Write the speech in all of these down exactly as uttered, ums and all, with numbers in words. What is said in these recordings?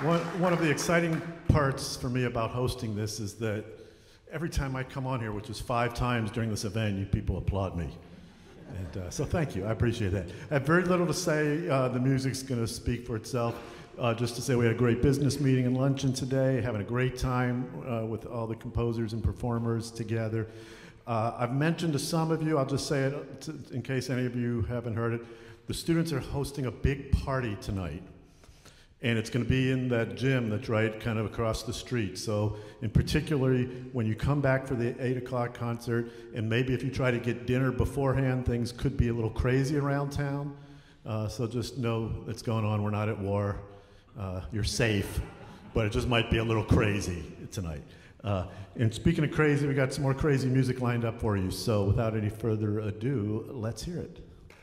One, one of the exciting parts for me about hosting this is that every time I come on here, which is five times during this event, you people applaud me. And uh, so thank you, I appreciate that. I have very little to say. Uh, the music's gonna speak for itself. Uh, just to say we had a great business meeting and luncheon today, having a great time uh, with all the composers and performers together. Uh, I've mentioned to some of you, I'll just say it to, in case any of you haven't heard it, the students are hosting a big party tonight. And it's going to be in that gym that's right kind of across the street. So in particularly, when you come back for the eight o'clock concert, and maybe if you try to get dinner beforehand, things could be a little crazy around town. Uh, so just know that's going on. We're not at war. Uh, you're safe, but it just might be a little crazy tonight. Uh, and speaking of crazy, we got some more crazy music lined up for you. So without any further ado, let's hear it.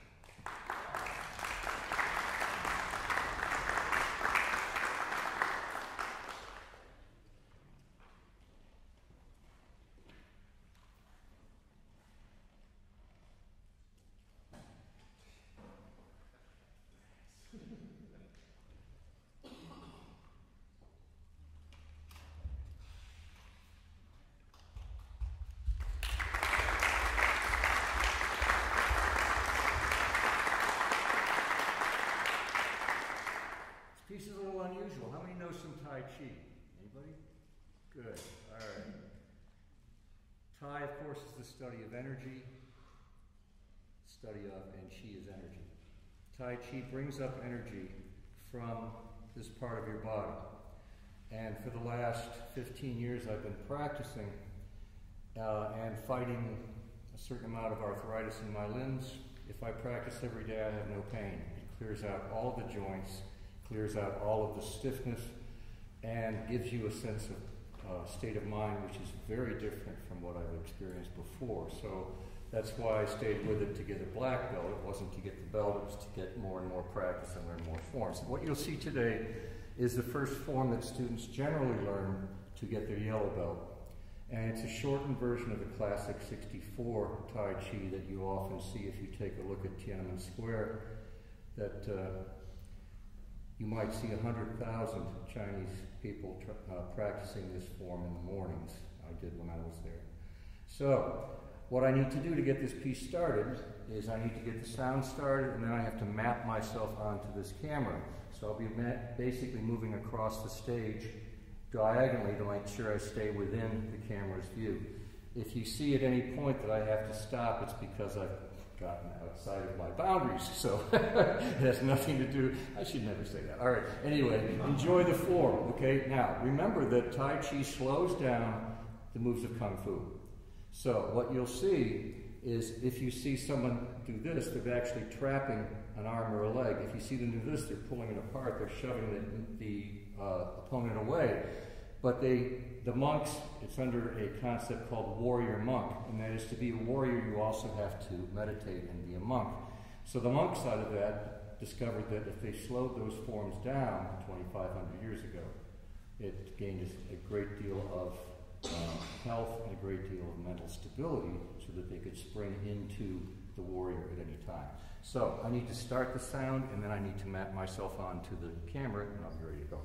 Piece is a little unusual. How many know some Tai Chi? Anybody? Good. All right. Tai, of course, is the study of energy. Study of, and Chi is energy. Tai Chi brings up energy from this part of your body. And for the last fifteen years, I've been practicing uh, and fighting a certain amount of arthritis in my limbs. If I practice every day, I have no pain. It clears out all of the joints, clears out all of the stiffness, and gives you a sense of uh, state of mind which is very different from what I've experienced before. So that's why I stayed with it to get a black belt. It wasn't to get the belt, it was to get more and more practice and learn more forms. And what you'll see today is the first form that students generally learn to get their yellow belt. And it's a shortened version of the classic sixty-four Tai Chi that you often see if you take a look at Tiananmen Square, that uh, you might see one hundred thousand Chinese people tr uh, practicing this form in the mornings. I did when I was there. So, what I need to do to get this piece started is I need to get the sound started, and then I have to map myself onto this camera. So I'll be basically moving across the stage diagonally to make sure I stay within the camera's view. If you see at any point that I have to stop, it's because I've gotten outside of my boundaries, so it has nothing to do, I should never say that. All right, anyway, enjoy the form, okay? Now, remember that Tai Chi slows down the moves of Kung Fu. So what you'll see is if you see someone do this, they're actually trapping an arm or a leg. If you see them do this, they're pulling it apart, they're shoving the, the uh, opponent away. But they, the monks, it's under a concept called warrior monk, and that is to be a warrior, you also have to meditate and be a monk. So the monk side of that discovered that if they slowed those forms down twenty-five hundred years ago, it gained a great deal of uh, health and a great deal of mental stability so that they could spring into the warrior at any time. So I need to start the sound, and then I need to map myself onto the camera, and I'll be ready to go.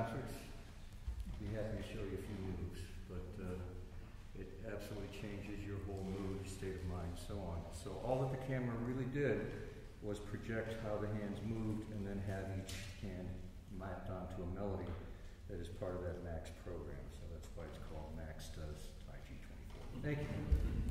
concerts. I'd be happy to show you a few moves, but uh, it absolutely changes your whole mood, state of mind, so on. So all that the camera really did was project how the hands moved and then have each hand mapped onto a melody that is part of that Max program. So that's why it's called Max Does Tai Chi twenty-four. Thank you.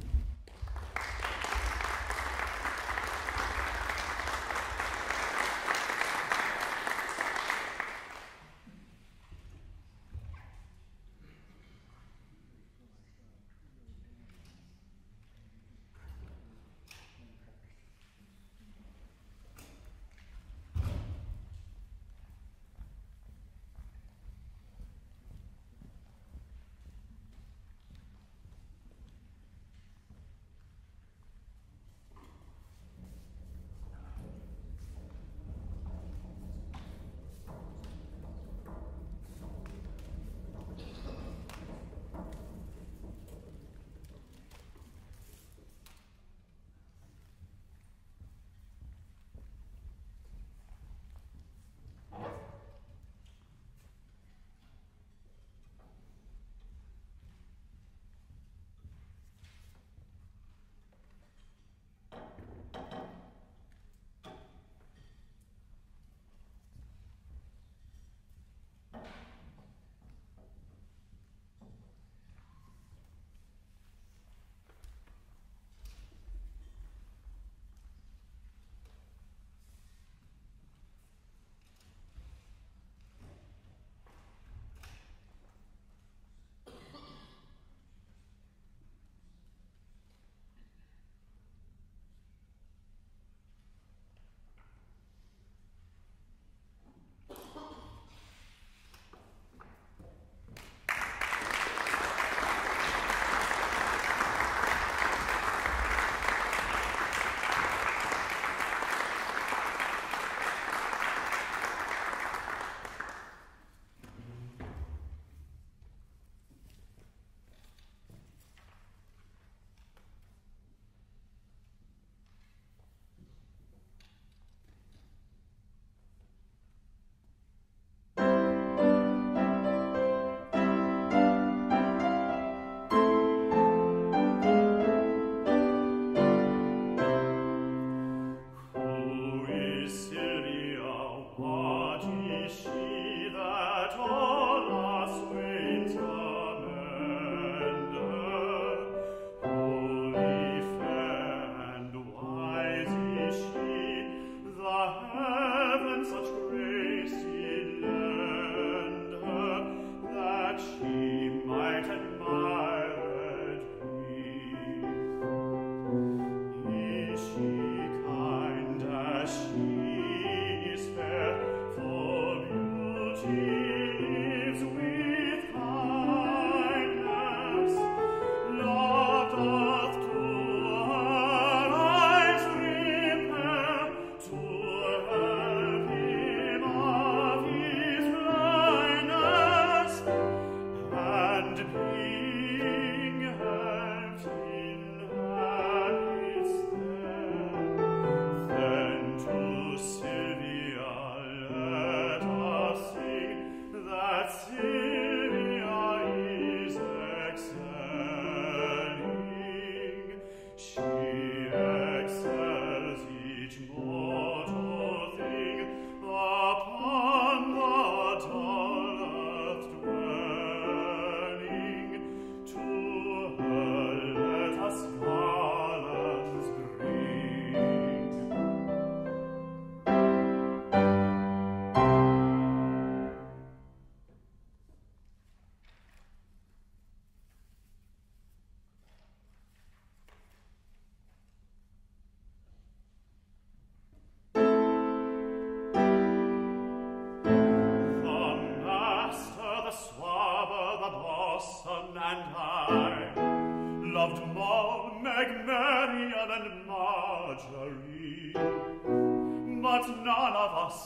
But none of us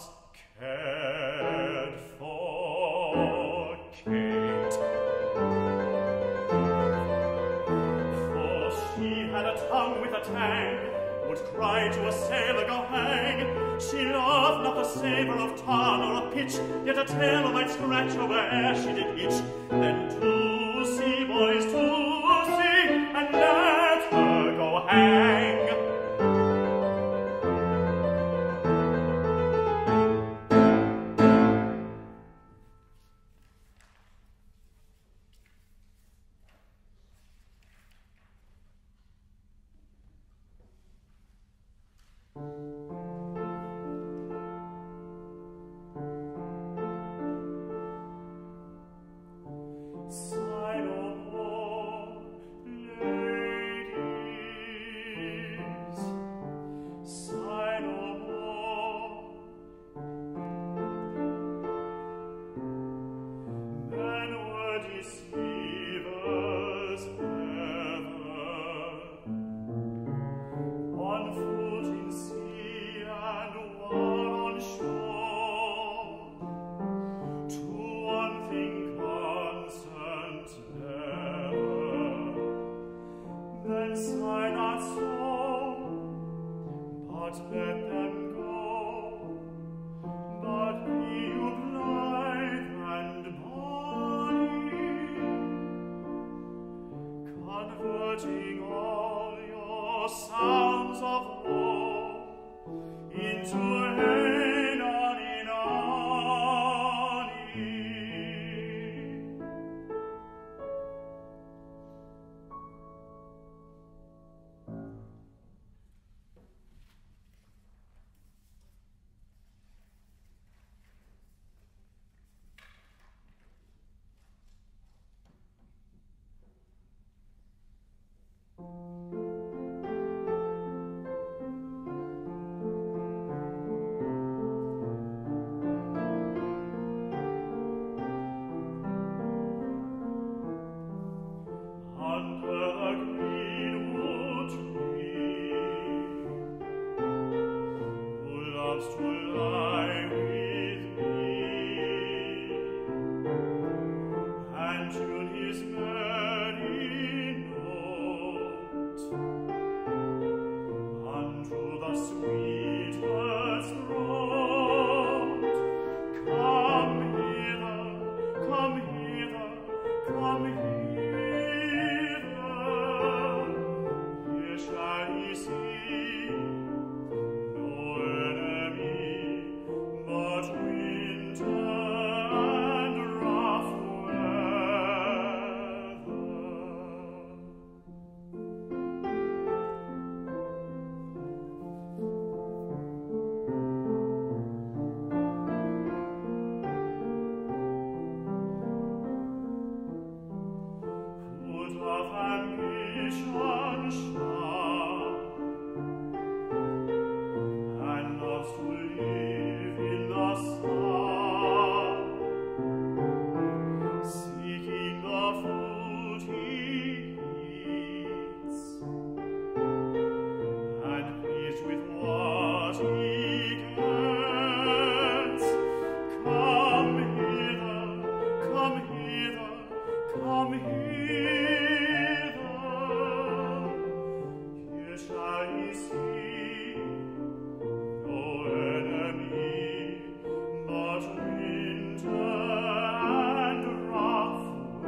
cared for Kate, for she had a tongue with a tang, would cry to a sailor, go hang. She loved not the savour of tar nor of pitch, yet a tailor might scratch her where she did itch. Then to sea, boys, to sea, and let her go hang. Sigh no more, ladies, sigh no more. Men were deceivers ever, one foot in sea and one on shore, to one thing constant ever. Then sigh not so, but let them go. But be you blithe and bonny, converting all your sounds of woe into hey nonny nonny. Under the greenwood tree, who loves to lie with me and tune his merry note unto the sweetest throat. Come hither, come hither, come hither. Here shall he see no enemy but winter and rough weather. Foot of ambition sharp, and loves to live in the sun, seeking the food he eats, and pleased with what he gets. Come hither, come hither, come hither. Here shall he see no enemy but winter and rough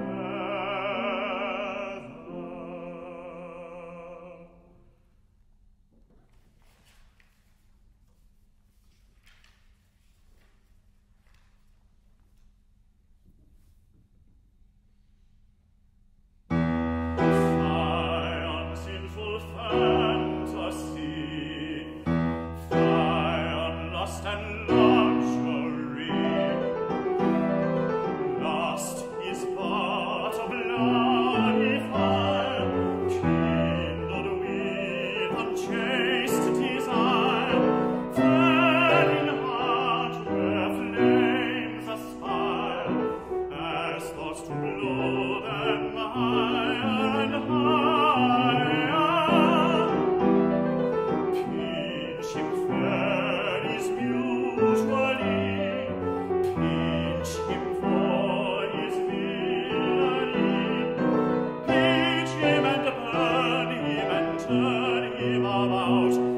weather. Fly on sinful fantasy, fly on lust and luxury. Lust is but a bloody fire, kindled with unchaste desire, fell in heart where flames aspire, as thoughts to blow them higher and higher. Pinch him fair is mutually, pinch him for his villainy, pinch him and burn him and turn him about.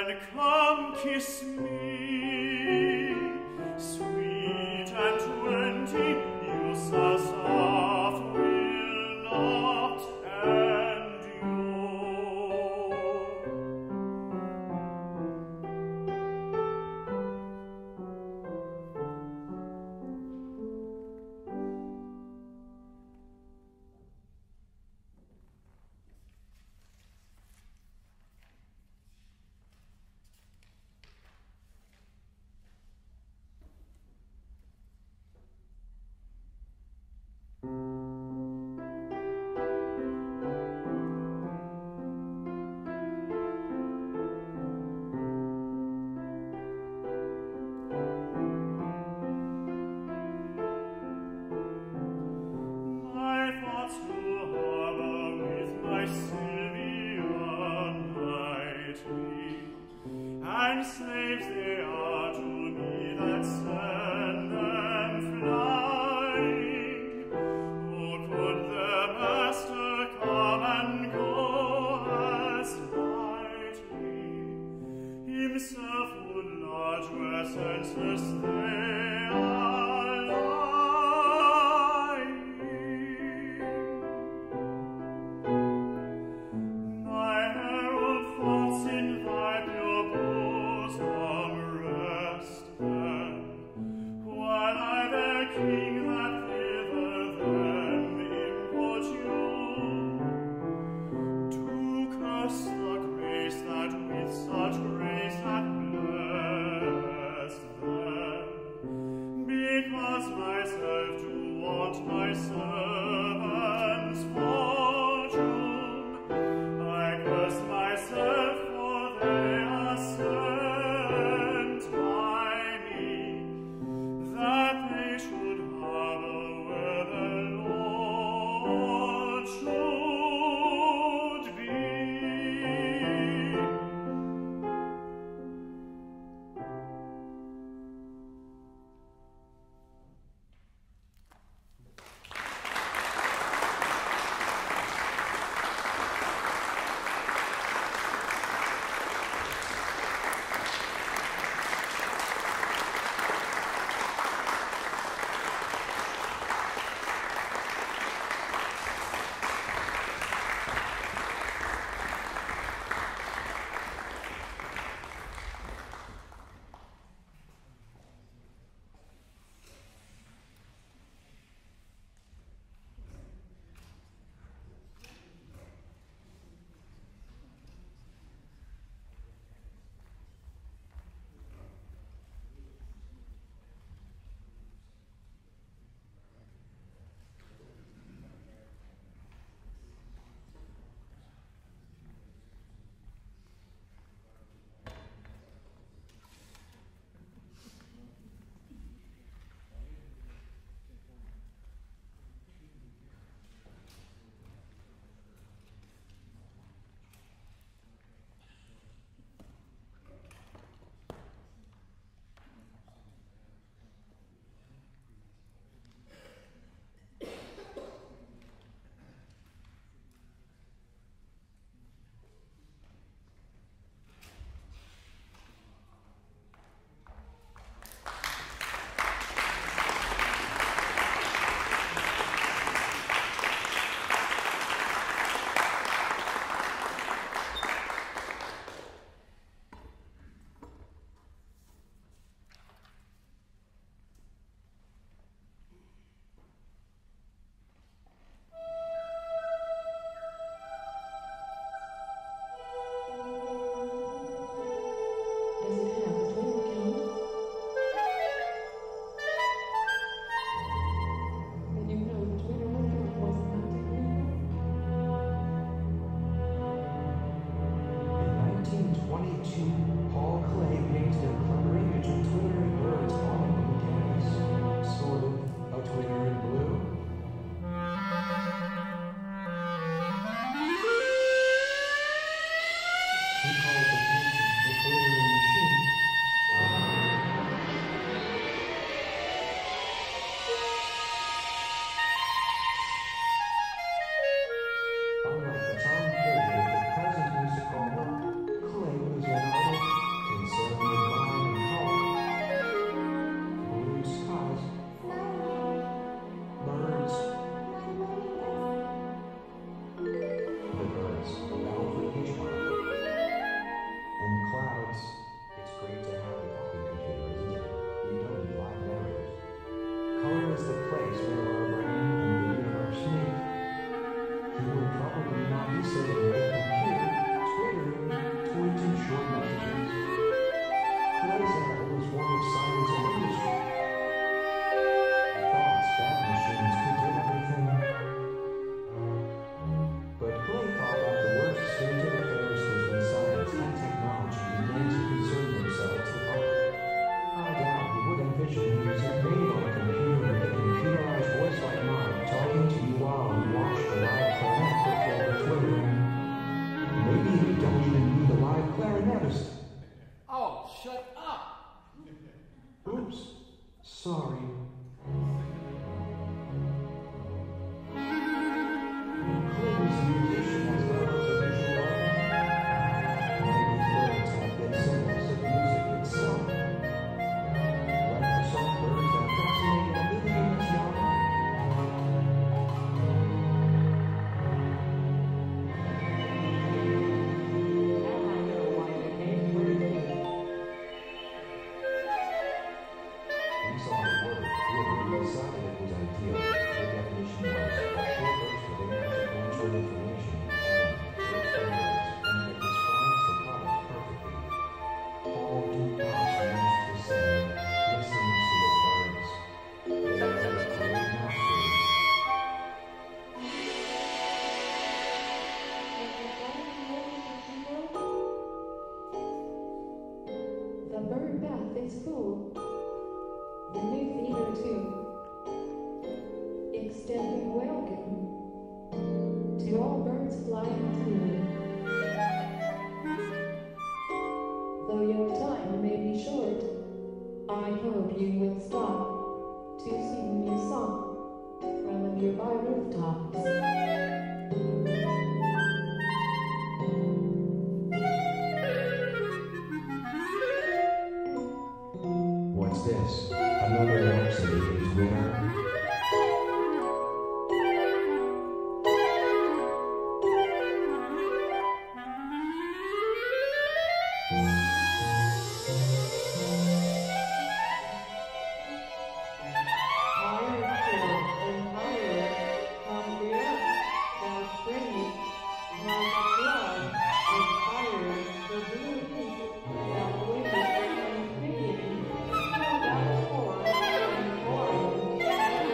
Then come kiss me, sweet and twenty, you so soft will not and slaves they are to me that send them flying. Oh, could the master come and go as lightly, himself would large where senseless they are lying. My herald thoughts in thy pure bosom rest then, while I their king that thither them importune, to curse the grace that with such grace hath blessed them, shut up! Oops, sorry. Clues and musician as well as a visual artist. Many birds have been symbols of music itself. Like the songbirds that fascinate and illuminate us young. Now I know why they named Birdie. We saw the word, and we decided it was ideal. The definition was a short burst of inadequate information and words and that describes the product perfectly. Paul Dukas used to say, listen to the birds. They are great masters. The bird bath is full. The new theater too. Extending welcome to all birds flying through. Though your time may be short, I hope you will stop to sing me a song from the nearby rooftops. What's this? Another Rhapsody is winner? Thank you.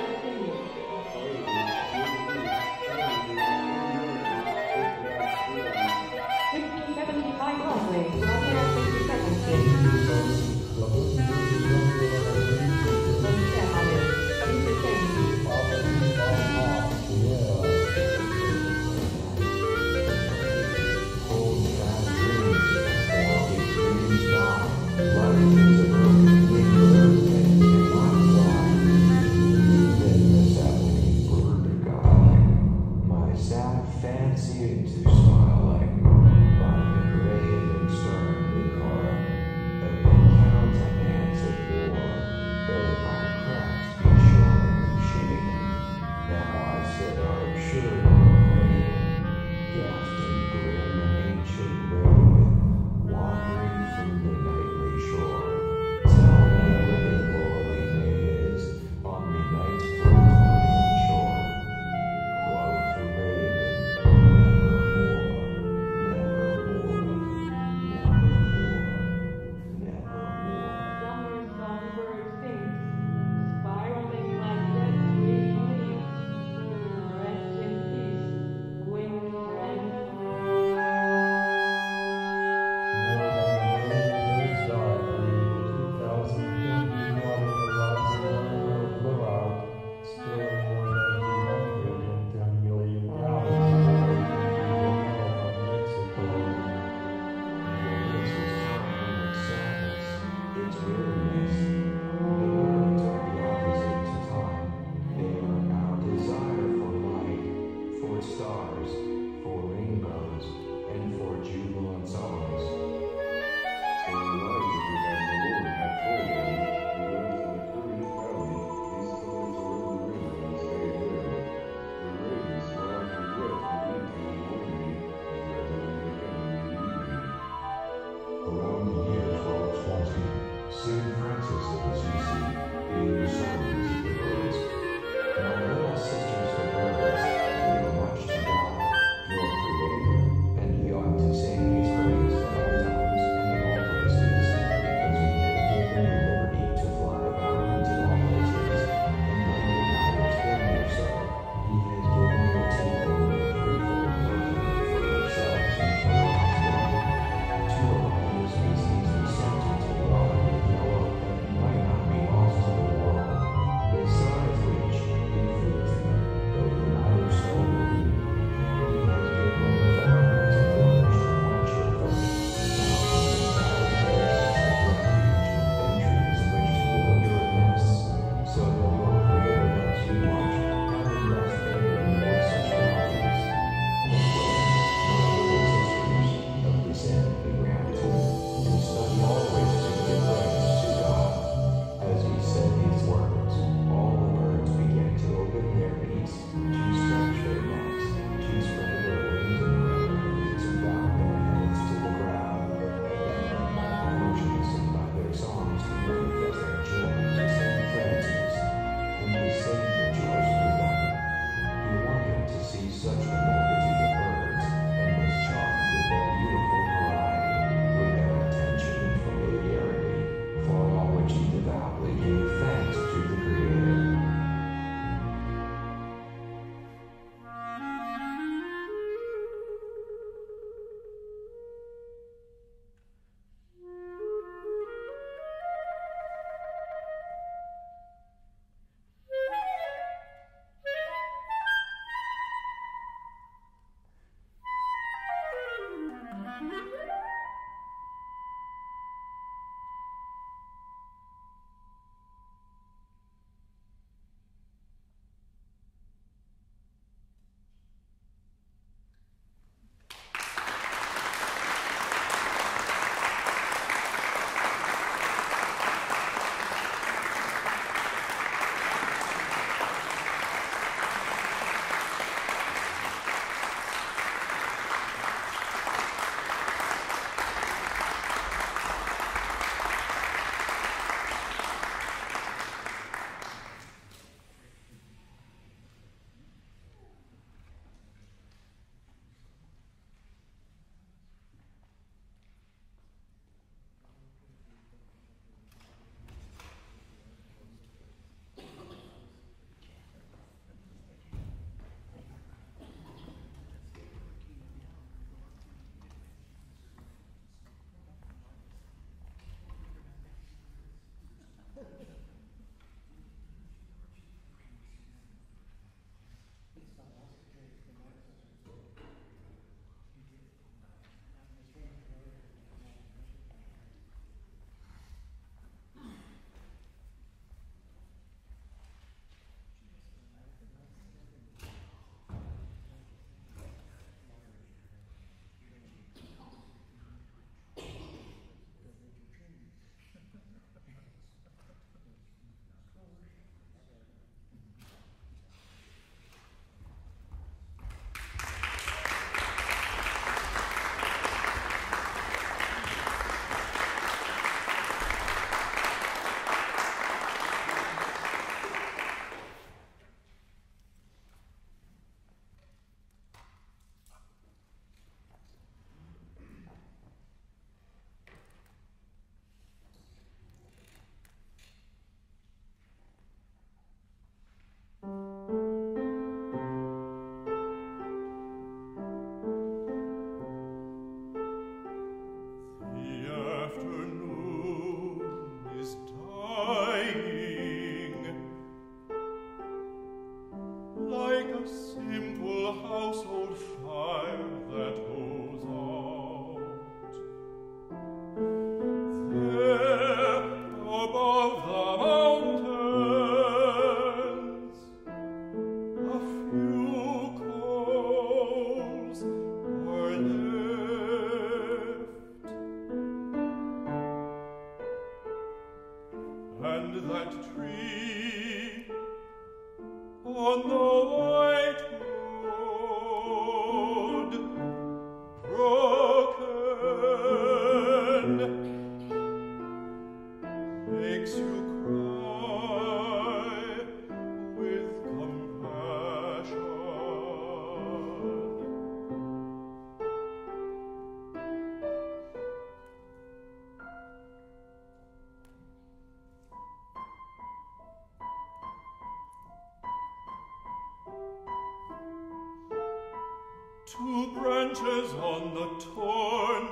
Two branches on the torn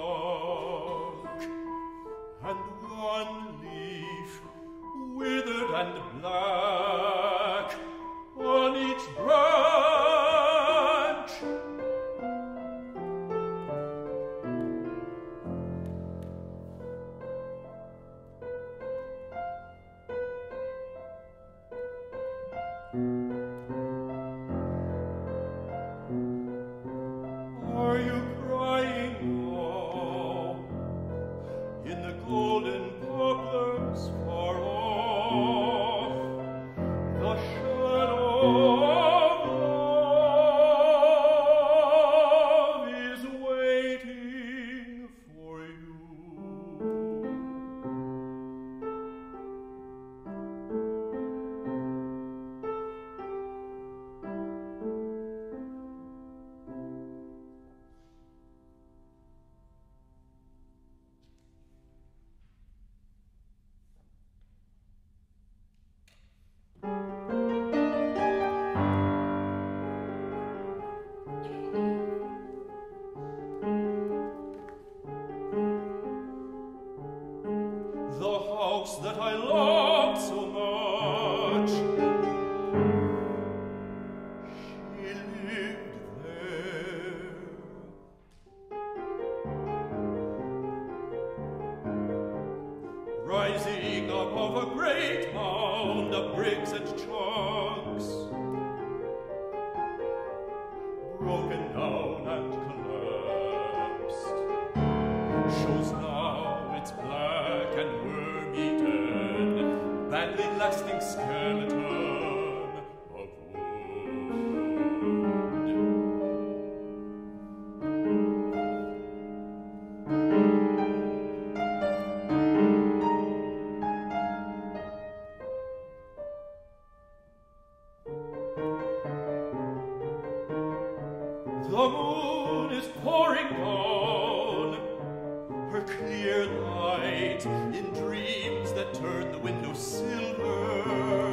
trunk, and one leaf, withered and black, on each branch. Are you crying now in the golden poplars far off? The shadow of love is waiting for you. The house that I loved so much, she lived there. Rising above a great mound of bricks and chunks, broken down and collapsed, shows now its black and worm-eaten, badly lasting skeleton of wood. The moon is pouring down her clear light in dreams that turn the window silver.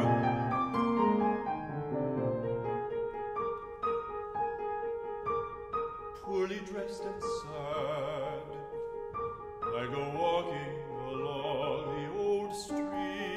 Poorly dressed and sad, I go walking along the old street.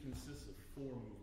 consists of four movements.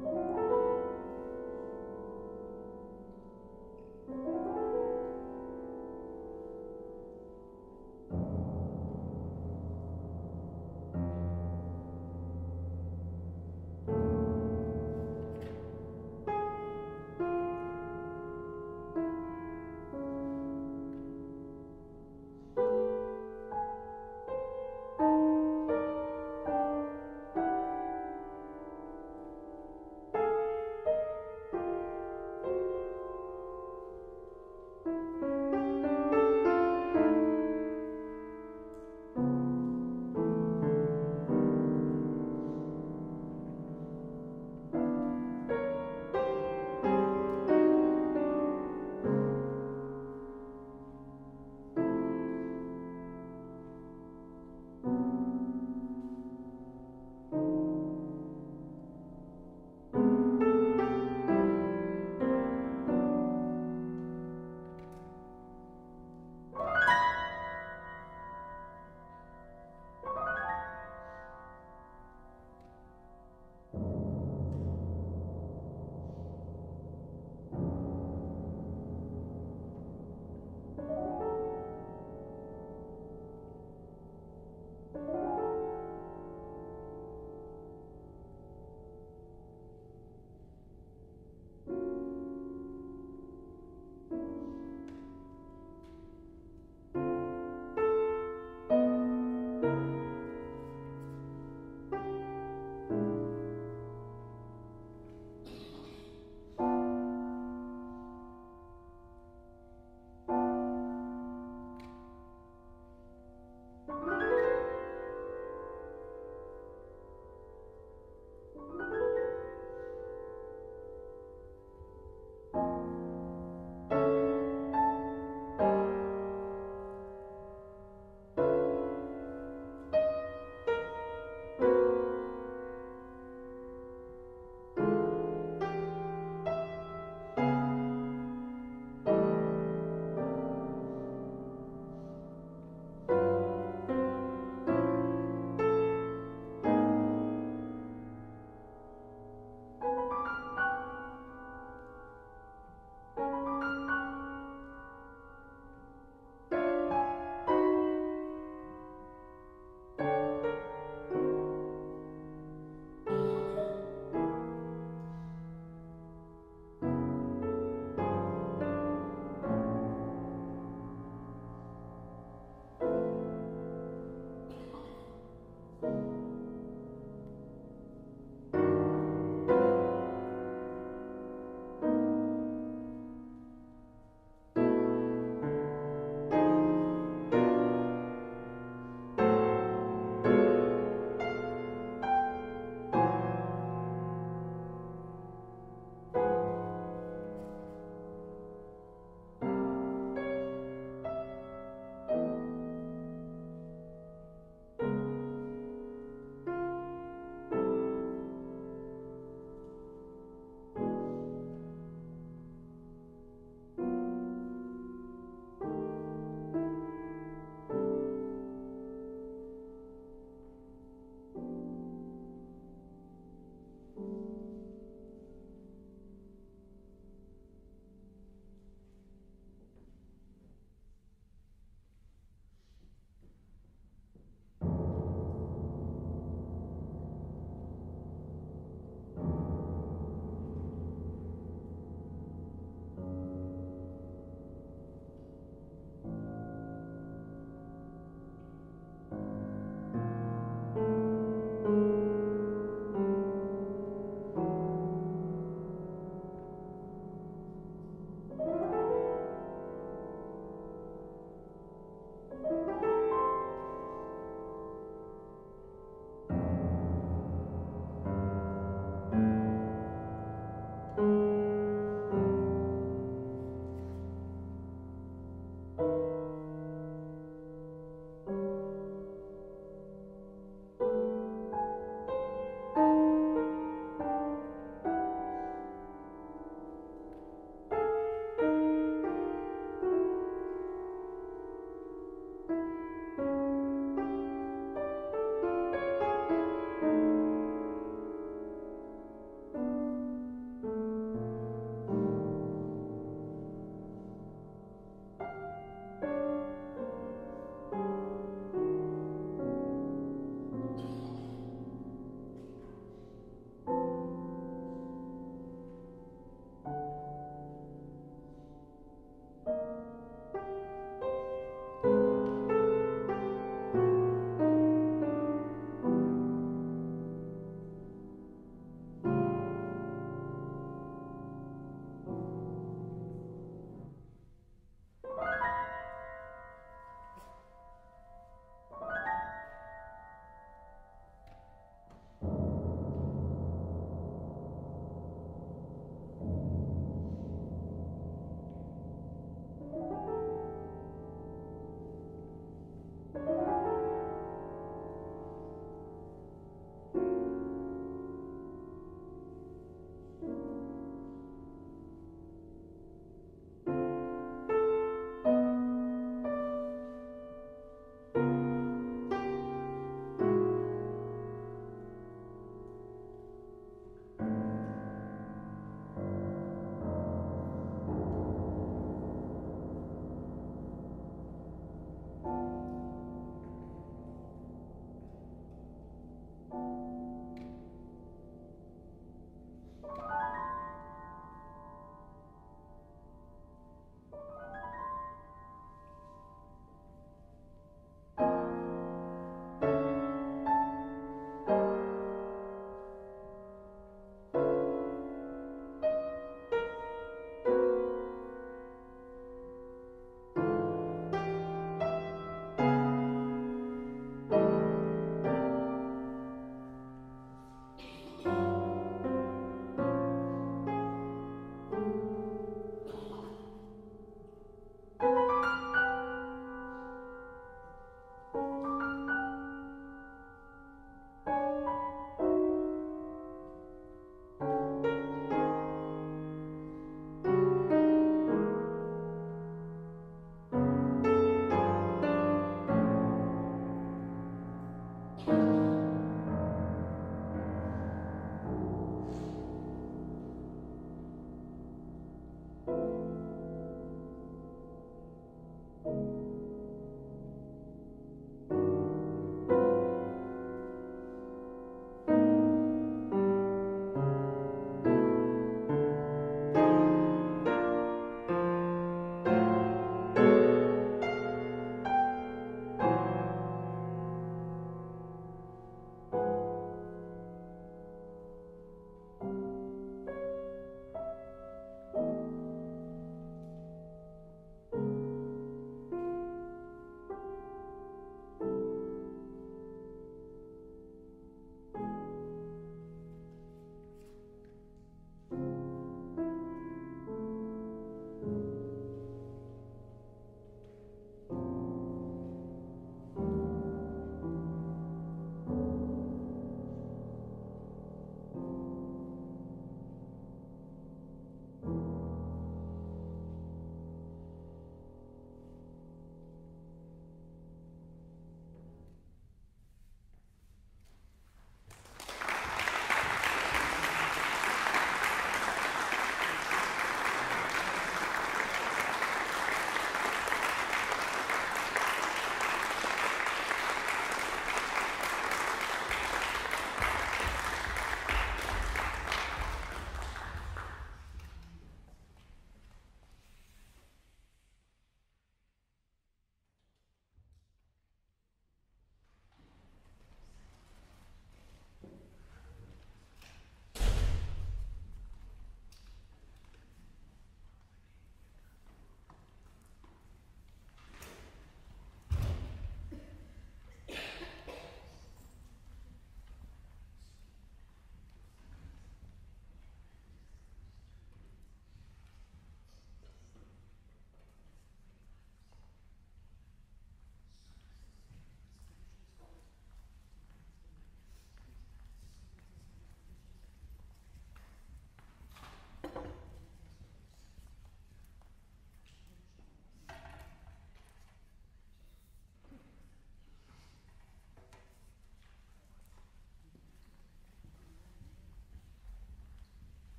Thank